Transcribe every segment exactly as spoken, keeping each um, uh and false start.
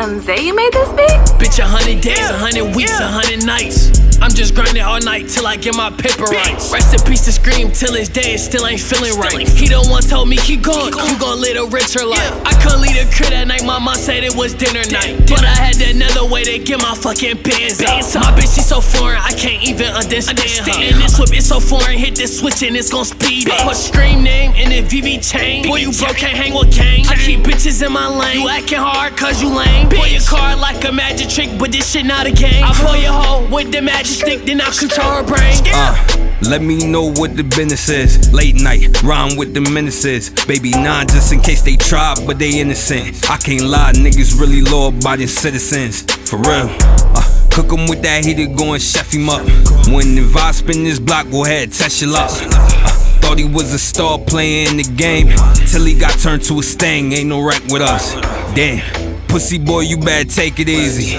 Damn, Zay, you made this beat? Bitch, a hundred days, a hundred weeks, a hundred nights. I'm just grinding all night till I get my paper right. Rest in peace to Scream till his day, it still ain't feeling right. He the one told me keep going, you gon' live a richer life. I couldn't leave the crib that night, my mom said it was dinner night. But I had another way to get my fucking bands up. My bitch, she so foreign, I can't even understand her. And this whip is so foreign, hit this switch and it's gon' speed up. Put Scream name in the V V chain. Boy, you broke, can't hang with gang. I keep bitches in my lane. You acting hard cause you lame. Pull your card like a magic trick, but this shit not a game. I pull your hoe with the magic stick, then I control her brain. Uh, let me know what the business is. Late night, rhyme with the menaces. Baby nine, just in case they try, but they innocent. I can't lie, niggas really law-abiding citizens. For real. Uh, cook 'em with that heater, go and chef him up. When the vibe spin this block, go ahead, test your luck. Uh, thought he was a star player in the game, till he got turned to a sting. Ain't no wreck with us. Damn, pussy boy, you better take it easy.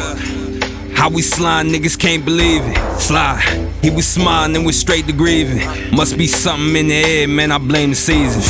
How we slime, niggas can't believe it. Slide, he was smiling and went straight to grieving. Must be something in the air, man, I blame the seasons.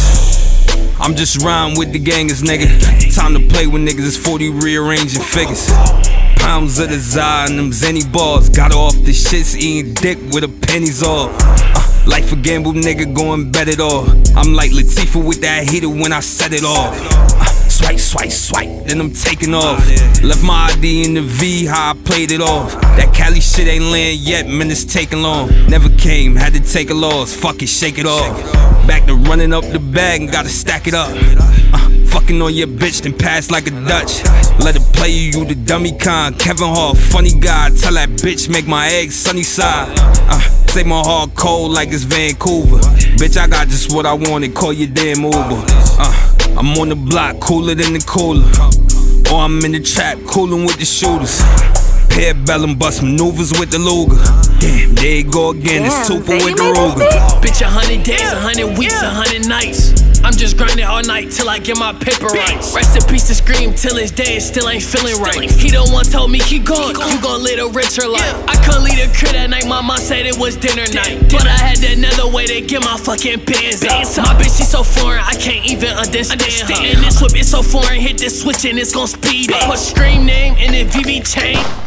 I'm just rhyming with the gangers, nigga. Time to play with niggas, it's forty rearranging figures. Pounds of the Zai and them Zenny balls. Got off the shits, eating dick with the pennies off. Uh, life a gamble, nigga, going bet it all. I'm like Latifah with that heater when I set it off. Uh, Swipe, swipe, swipe, then I'm taking off. Left my I D in the V, how I played it off. That Cali shit ain't land yet, man, it's taking long. Never came, had to take a loss, fuck it, shake it off. Back to running up the bag and gotta stack it up. uh, Fucking on your bitch, then pass like a Dutch. Let it play you, you the dummy kind. Kevin Hart, funny guy, tell that bitch make my eggs sunny side. uh, Say my heart cold like it's Vancouver. Bitch, I got just what I wanted, call your damn Uber. uh, I'm on the block, cooler than the cooler. Or I'm in the trap, coolin' with the shooters. Pair bellum bust maneuvers with the Luger. Damn, there you go again, Damn, it's Tupa Zay, with the you made this Ruger. Bitch, a hundred days, a hundred weeks, a hundred nights. I'm just grinding all night till I get my paper right. Rest in peace to Scream till his day, it still ain't feeling right. He the one told me keep going, you gon' live a richer life. I couldn't leave the crib that night, my mom said it was dinner night. But I had another way to get my fucking bands up. My bitch, she so foreign, I can't even understand her. And this whip is so foreign, hit this switch and it's gon' speed up. Put Scream name in the V V chain.